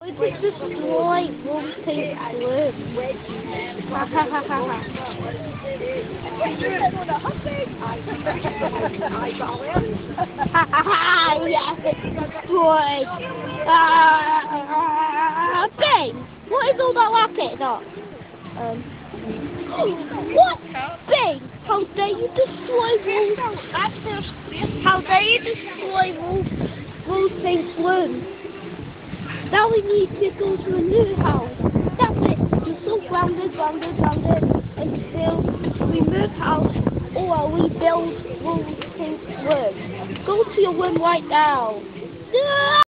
We just destroy Rosepink's room. Ha ha ha ha ha. Ha ha ha, yes, it's destroyed. Bing! What is all that racket on? What? Bing! How dare you destroy Rosepink's room? Now we need to go to a new house. That's it. You're so grounded until we move house or we build Rosepink's room. Go to your room right now.